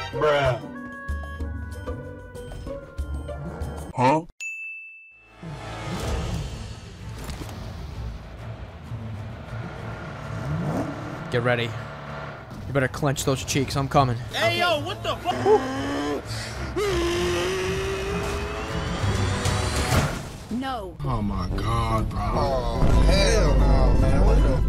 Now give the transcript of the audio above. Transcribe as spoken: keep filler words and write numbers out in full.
Bruh. Huh? Get ready. You better clench those cheeks. I'm coming. Hey, okay. Yo, what the fuck? No. Oh my God, bro. Oh, hell no, man. What the